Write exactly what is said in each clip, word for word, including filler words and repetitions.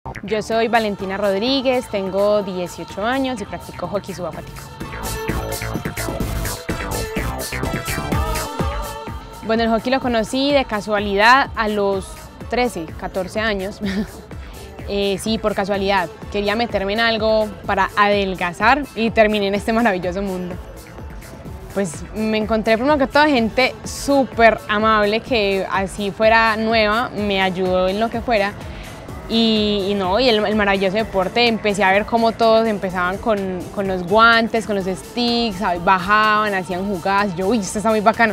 Yo soy Valentina Rodríguez, tengo dieciocho años y practico hockey subacuático. Bueno, el hockey lo conocí de casualidad a los trece, catorce años. eh, sí, por casualidad. Quería meterme en algo para adelgazar y terminé en este maravilloso mundo. Pues me encontré primero que todo gente súper amable que así fuera nueva, me ayudó en lo que fuera. Y, y no, y el, el maravilloso deporte, empecé a ver cómo todos empezaban con, con los guantes, con los sticks, bajaban, hacían jugadas, y yo, uy, esto está muy bacano.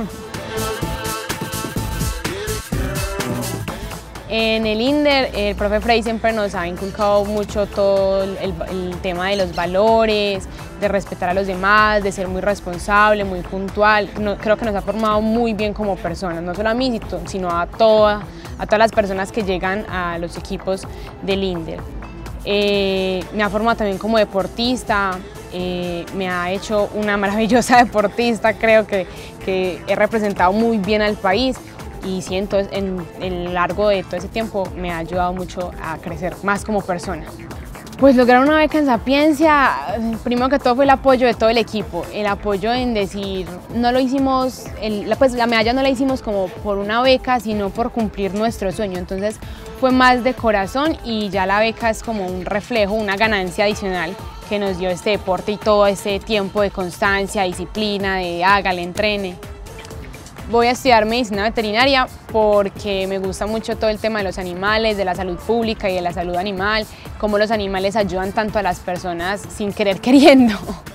En el Inder, el profe Frey siempre nos ha inculcado mucho todo el, el tema de los valores, de respetar a los demás, de ser muy responsable, muy puntual. No, creo que nos ha formado muy bien como personas, no solo a mí, sino a, toda, a todas las personas que llegan a los equipos del Inder. Eh, me ha formado también como deportista, eh, me ha hecho una maravillosa deportista, creo que, que he representado muy bien al país. Y sí, entonces en el largo de todo ese tiempo me ha ayudado mucho a crecer más como persona. Pues lograr una beca en Sapiencia, primero que todo fue el apoyo de todo el equipo, el apoyo en decir, no lo hicimos, el, pues la medalla no la hicimos como por una beca, sino por cumplir nuestro sueño, entonces fue más de corazón y ya la beca es como un reflejo, una ganancia adicional que nos dio este deporte y todo ese tiempo de constancia, disciplina, de hágale, entrene. Voy a estudiar medicina veterinaria porque me gusta mucho todo el tema de los animales, de la salud pública y de la salud animal, cómo los animales ayudan tanto a las personas sin querer queriendo.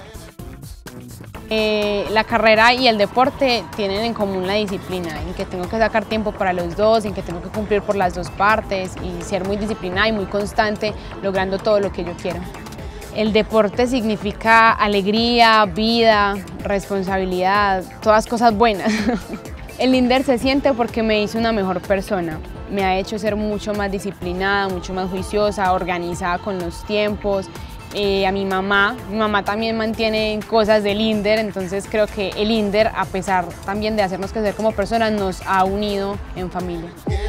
Eh, la carrera y el deporte tienen en común la disciplina, en que tengo que sacar tiempo para los dos, en que tengo que cumplir por las dos partes y ser muy disciplinada y muy constante logrando todo lo que yo quiero. El deporte significa alegría, vida, responsabilidad, todas cosas buenas. El Inder se siente porque me hizo una mejor persona. Me ha hecho ser mucho más disciplinada, mucho más juiciosa, organizada con los tiempos. Eh, a mi mamá, mi mamá también mantiene cosas del Inder, entonces creo que el Inder, a pesar también de hacernos crecer como personas, nos ha unido en familia.